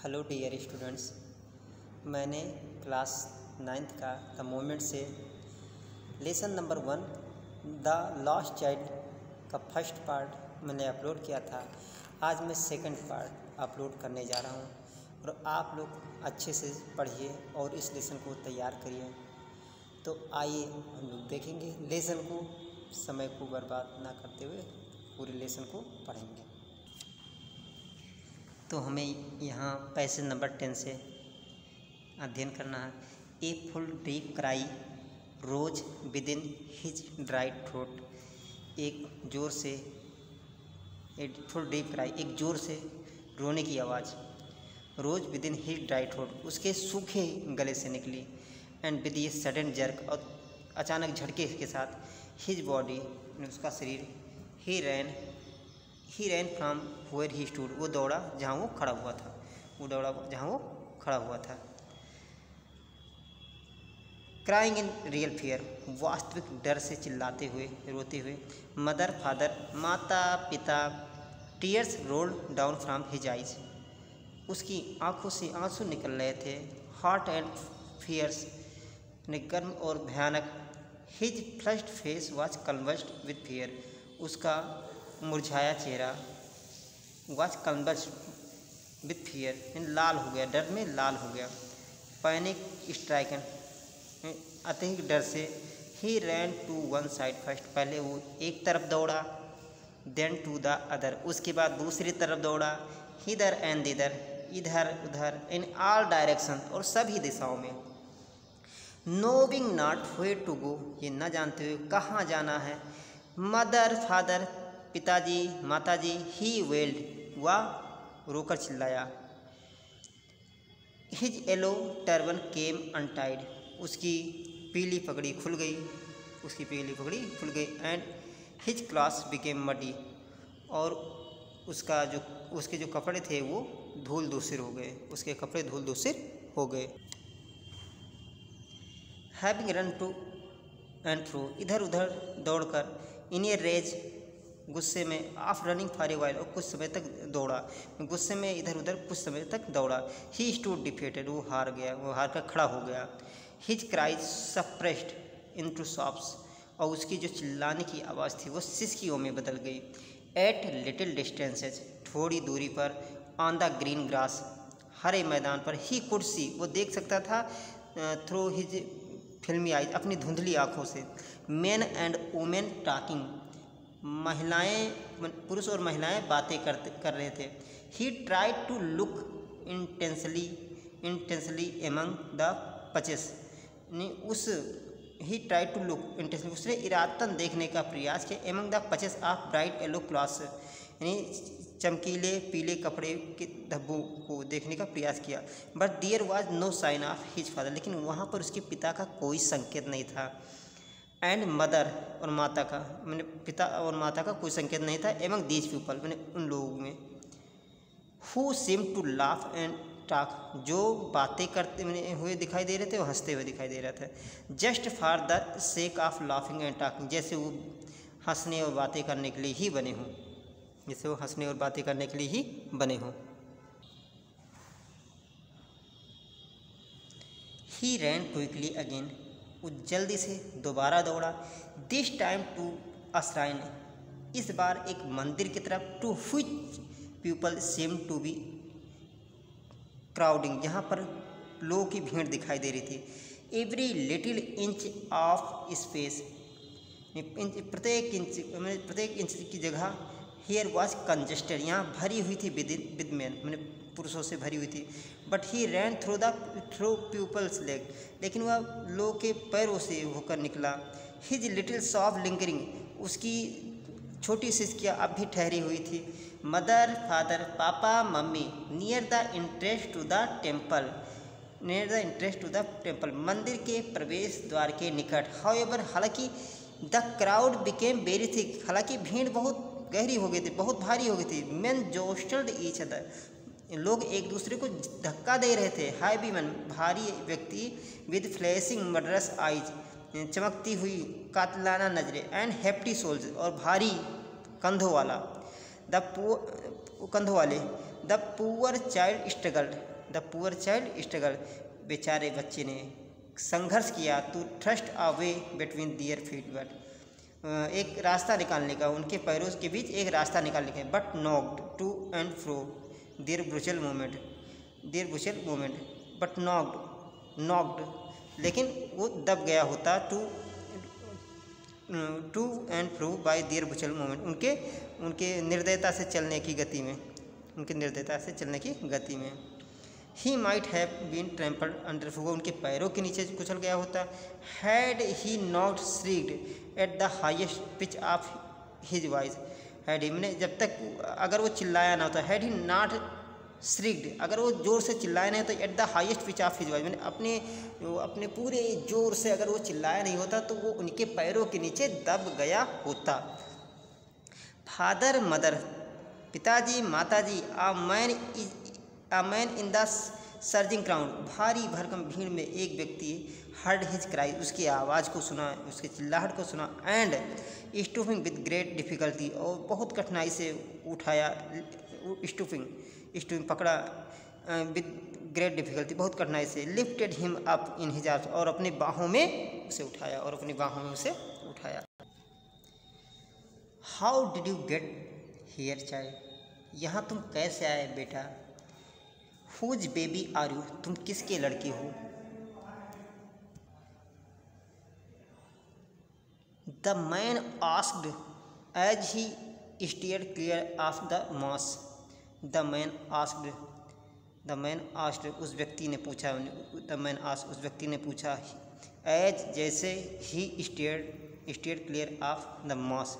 Hello dear students, मैंने class 9th का the moment से lesson number 1 the lost child का फर्स्ट पार्ट मैंने अपलोड किया था। आज मैं सेकंड पार्ट अपलोड करने जा रहा हूं और आप लोग अच्छे से पढ़िए और इस लेसन को तैयार करिए। तो आइए हम लोग देखेंगे लेसन को, समय को बर्बाद ना करते हुए पूरे लेसन को पढ़ेंगे। तो हमें यहाँ पैसेज नंबर 10 से अध्ययन करना है। A full deep cry rose within his dry throat. एक जोर से फुल डीप क्राई, एक जोर से रोने की आवाज़, rose within his dry throat, उसके सूखे गले से निकली। And with a sudden jerk, और अचानक झटके के साथ, हिज बॉडी, उसका शरीर, he ran from where he stood, वो दौड़ा जहाँ वो खड़ा हुआ था, क्राइंग इन रियल फियर, वास्तविक डर से चिल्लाते हुए, रोते हुए। मदर फादर, माता पिता, tears rolled down from his eyes, उसकी आंखों से आंसू निकल रहे थे। हॉट एंड फियर्स, गर्म और भयानक। His flushed face was conversed with fear, उसका मुरझाया चेहरा वाज कन्वर्स्ड विद फियर, लाल हो गया, डर में लाल हो गया। पैनिक स्ट्राइकन, अत्यधिक डर से। He ran to one side first, पहले वो एक तरफ दौड़ा, देन टू द अदर, उसके बाद दूसरी तरफ दौड़ा। हिदर एंड दिदर, इधर उधर, इन ऑल डायरेक्शन, और सभी दिशाओं में। Knowing not where to go, ये न जानते हुए कहाँ जाना है। मदर फादर, पिताजी माताजी, ही वेल्ड, वह रोकर चिल्लाया। His yellow turban came untied, उसकी पीली पगड़ी खुल गई, and his clothes became muddy, और उसके जो कपड़े थे वो धूल दूसर हो गए, having run to and fro, इधर उधर दौड़कर। इन ए रेज, गुस्से में। Of running for a while, और कुछ समय तक दौड़ा, गुस्से में इधर उधर कुछ समय तक दौड़ा। ही स्टूड डिफीटेड, वो हार कर खड़ा हो गया। His cries suppressed into sobs, और उसकी जो चिल्लाने की आवाज़ थी वो सिसकियों में बदल गई। एट लिटिल डिस्टेंसेज, थोड़ी दूरी पर। ऑन द ग्रीन ग्रास, हरे मैदान पर। ही कुड सी, वो देख सकता था। थ्रू हिज फिल्मी आइज, अपनी धुंधली आँखों से। मेन एंड वुमेन टॉकिंग, पुरुष और महिलाएं बातें कर रहे थे। He tried to look intensely among the patches, उसने इरादतन देखने का प्रयास किया। Among the patches of bright yellow cloths, यानी चमकीले पीले कपड़े के धब्बों को देखने का प्रयास किया। But there was no sign of his father, लेकिन वहाँ पर उसके पिता का कोई संकेत नहीं था। एंड मदर, और माता का, पिता और माता का कोई संकेत नहीं था। एमंग दीज पीपल, उन लोगों में। Who seem to laugh and talk, जो बातें करते हुए दिखाई दे रहे थे, वो हंसते हुए दिखाई दे रहा था। Just for the sake of laughing and talking, जैसे वो हंसने और बातें करने के लिए ही बने हों। ही रैन क्विकली अगेन, वो जल्दी से दोबारा दौड़ा। This time to a shrine, इस बार एक मंदिर की तरफ। To which people seem to be crowding, जहाँ पर लोगों की भीड़ दिखाई दे रही थी। Every little inch of space, प्रत्येक इंच की जगह। हियर वॉज कंजेस्टेड, यहाँ भरी हुई थी विद मैन, पुरुषों से भरी हुई थी। But he ran through people's leg, लेकिन वह लोगों के पैरों से होकर निकला। हिज लिटिल सॉफ्ट लिंकरिंग, उसकी छोटी सिसकियाँ अब भी ठहरी हुई थी। मदर फादर, पापा मम्मी, near the entrance to the temple, मंदिर के प्रवेश द्वार के निकट। हाउएवर, हालांकि the crowd became very thick, हालांकि भीड़ बहुत गहरी हो गई थी, बहुत भारी हो गई थी। मेन जोस्टल्ड ईच अदर, लोग एक दूसरे को धक्का दे रहे थे। हाई बीमन, भारी व्यक्ति। विद फ्लैशिंग मर्डरस आइज, चमकती हुई कातिलाना नजरें। एंड हेफ्टी सोल्स, और भारी कंधों वाले। The poor child struggled, the poor child struggle, बेचारे बच्चे ने संघर्ष किया to thrust a way between their feet, but एक रास्ता निकालने का, उनके पैरों के बीच एक रास्ता निकालने का, but knocked to and fro their brutal moment, but knocked, लेकिन वो दब गया होता to and fro by their brutal moment, उनके निर्दयता से चलने की गति में, he might have been trampled under foot, उनके पैरों के नीचे कुचल गया होता, had he not shrieked at the highest pitch of his voice, had he, मैंने जब तक अगर वो चिल्लाया ना होता, हैड ही नॉट श्रीक्ड, अगर वो जोर से चिल्लाया नहीं होता, at the highest pitch of his voice, मैंने अपने पूरे जोर से अगर वो चिल्लाया नहीं होता तो वो उनके पैरों के नीचे दब गया होता। फादर मदर, पिताजी माताजी, A man in the surging crowd, भारी भरकम भीड़ में एक व्यक्ति heard his cry, उसकी आवाज़ को सुना, उसके चिल्लाहट को सुना, and stooping with great difficulty, और बहुत कठिनाई से उठाया, stooping पकड़ा, with great difficulty, बहुत कठिनाई से, lifted him up in his arms, और अपने बाहों में उसे उठाया, How did you get here child, यहाँ तुम कैसे आए बेटा, Whose baby are you, तुम किसके लड़के हो, The man asked as he steered clear of the mass, The man asked, उस व्यक्ति ने पूछा, उस व्यक्ति ने पूछा, as जैसे he steered clear of the mass,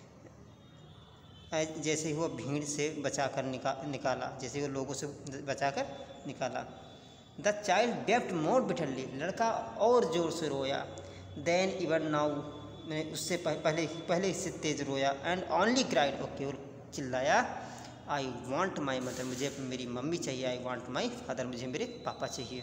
जैसे वो भीड़ से बचाकर निकाला, जैसे वो लोगों से बचाकर निकाला, the child wept more bitterly, लड़का और ज़ोर से रोया, देन इवन नाउ, मैंने उससे पहले इससे तेज़ रोया, एंड ओनली क्राइड, और केवल चिल्लाया, आई वॉन्ट माई मदर, मुझे मेरी मम्मी चाहिए, आई वॉन्ट माई फादर, मुझे मेरे पापा चाहिए।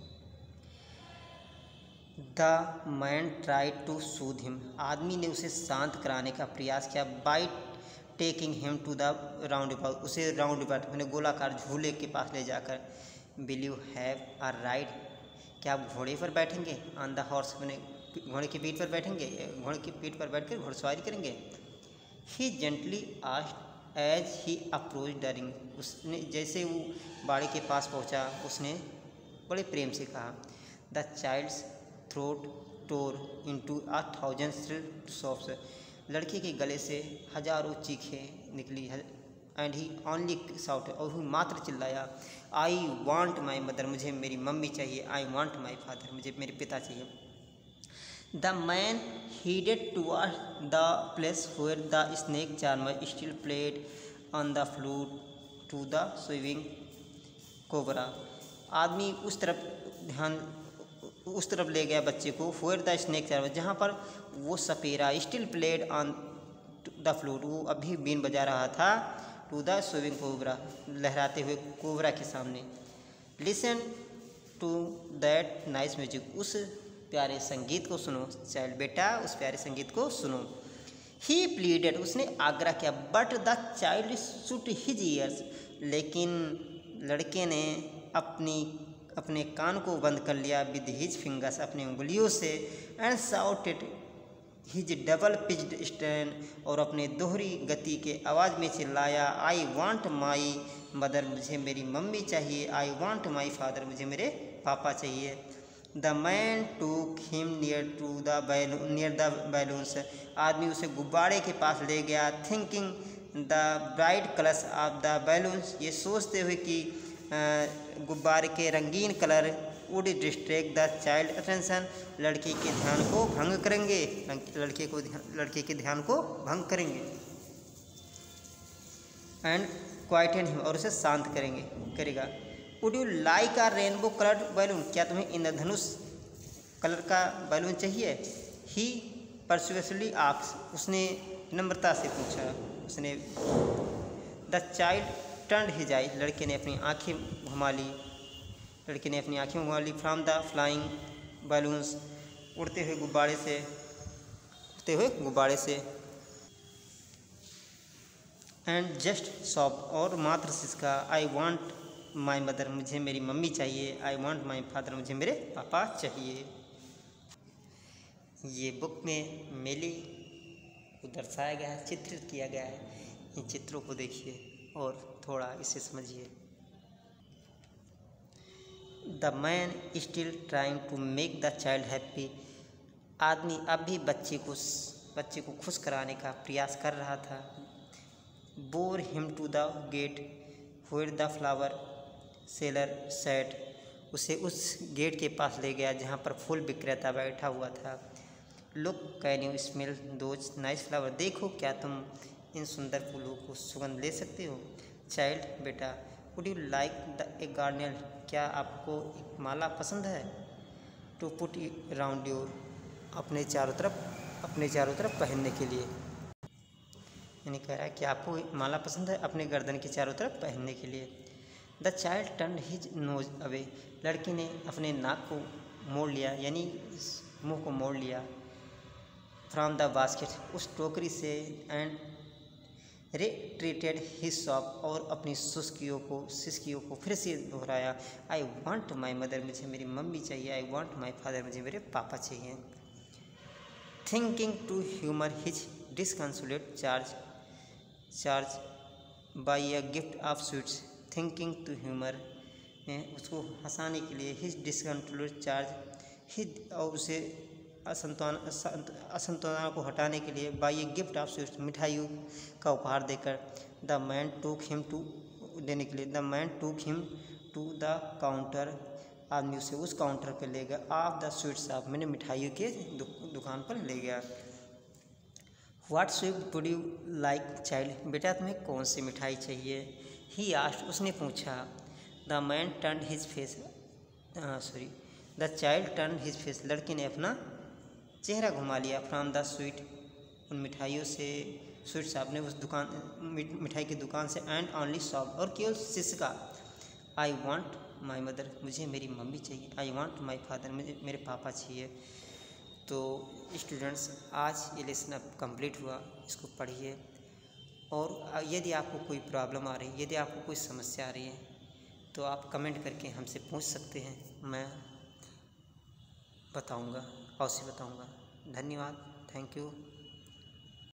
The man tried to soothe him, आदमी ने उसे शांत कराने का प्रयास किया, by taking him to the roundabout, उसे राउंड अबाउट, मैंने गोलाकार झूले के पास ले जाकर, will you have a ride, क्या आप घोड़े पर बैठेंगे, ऑन द हॉर्स, मैंने घोड़े की पीठ पर बैठेंगे, घोड़े की पीठ पर बैठकर घुड़सवारी करेंगे, he gently asked as he approach during, उसने जैसे वो बाड़ी के पास पहुंचा, उसने बड़े प्रेम से कहा, the child's throat tore into 1,000 sobs, लड़के के गले से हजारों चीखें निकली, एंड ही ओनली साउट, और वो मात्र चिल्लाया, आई वॉन्ट माई मदर, मुझे मेरी मम्मी चाहिए, आई वॉन्ट माई फादर, मुझे मेरे पिता चाहिए। The man headed toward the place where the snake charmer still played on the flute to the swimming cobra, आदमी उस तरफ ले गया बच्चे को, वेयर द स्नेक चार्मर, जहाँ पर वो सपेरा still played on the flute, वो अभी बीन बजा रहा था, टू द स्विमिंग कोबरा, लहराते हुए कोबरा के सामने, listen to that nice music, उस प्यारे संगीत को सुनो, चाइल्ड बेटा उस प्यारे संगीत को सुनो, ही प्लीडेड, उसने आग्रह किया, but the child shut his ears, लेकिन लड़के ने अपने कान को बंद कर लिया, विद हिज फिंगर्स, अपनी उंगलियों से, and shouted his double pitched stand, और अपने दोहरी गति के आवाज़ में चिल्लाया, आई वॉन्ट माई मदर, मुझे मेरी मम्मी चाहिए, आई वॉन्ट माई फादर, मुझे मेरे पापा चाहिए। The man took him near the balloons, आदमी उसे गुब्बारे के पास ले गया, thinking the bright colours of the balloons, ये सोचते हुए कि गुब्बारे के रंगीन colour would distract the child attention, लड़के के ध्यान को भंग करेंगे, लड़के के ध्यान को भंग करेंगे, एंड क्वाइटन हिम, और उसे शांत करेगा। Would you like a rainbow coloured balloon, क्या तुम्हें इंद्रधनुष कलर का बैलून चाहिए? ही परसुएसली आस्क्ड, उसने नम्रता से पूछा, उसने। The child turned his eye, लड़के ने अपनी आंखें घुमा ली, फ्रॉम द फ्लाइंग बैलून्स, उड़ते हुए गुब्बारे से, एंड जस्ट सॉफ्ट, और मात्र सिसका, आई वॉन्ट माई मदर, मुझे मेरी मम्मी चाहिए। आई वॉन्ट माई फादर, मुझे मेरे पापा चाहिए। ये बुक में मेले को दर्शाया गया है, चित्रित किया गया है। इन चित्रों को देखिए और थोड़ा इसे समझिए। The man still trying to make the child happy. आदमी अब भी बच्चे को खुश कराने का प्रयास कर रहा था। Bore him to the gate where the flower seller sat. उसे उस गेट के पास ले गया जहाँ पर फूल विक्रेता बैठा हुआ था। Look can you smell those nice flower. देखो, क्या तुम इन सुंदर फूलों को सुगंध ले सकते हो। चाइल्ड, बेटा, would you like a garland. क्या आपको एक माला पसंद है। टू पुट राउंड योर, अपने चारों तरफ पहनने के लिए। यानी कह रहा है कि आपको माला पसंद है अपने गर्दन के चारों तरफ पहनने के लिए। The child turn his nose away. लड़की ने अपने नाक को मोड़ लिया, यानी मुंह को मोड़ लिया। फ्रॉम द बास्केट, उस टोकरी से। एंड रिट्रीटेड हिज शॉप, और अपनी सिसकियों को फिर से दोहराया। आई वॉन्ट माई मदर, मुझे मेरी मम्मी चाहिए। आई वॉन्ट माई फादर, मुझे मेरे पापा चाहिए। Thinking to humour his disconsolate charge by a gift of sweets. Thinking to humour, उसको हंसाने के लिए, हिज डिसकंसोलेट चार्ज, हिज, और उसे असंतुलना को हटाने के लिए, by a gift of sweets, मिठाइयों का उपहार देकर। The man took him to, देने के लिए। The man took him to the counter, आदमी उसे उस काउंटर पर ले गया। ऑफ द स्वीट शॉप, मैंने मिठाइयों के दुकान पर ले गया। What sweet would you like child. बेटा, तुम्हें कौन सी मिठाई चाहिए। ही आस्क्ड, उसने पूछा। The man turn his face, the child turn his face, लड़के ने अपना चेहरा घुमा लिया। फ्रॉम द स्वीट, उन मिठाइयों से, स्वीट शॉप ने, उस दुकान, मिठाई की दुकान से। एंड ओनली शॉप, और केवल सिसका। आई वॉन्ट माई मदर, मुझे मेरी मम्मी चाहिए। आई वॉन्ट माई फादर, मुझे मेरे पापा चाहिए। तो स्टूडेंट्स, आज ये लेसन अब कंप्लीट हुआ, इसको पढ़िए। और यदि आपको कोई प्रॉब्लम आ रही है, यदि आपको कोई समस्या आ रही है, तो आप कमेंट करके हमसे पूछ सकते हैं। मैं बताऊंगा, अवश्य बताऊंगा। धन्यवाद, थैंक यू।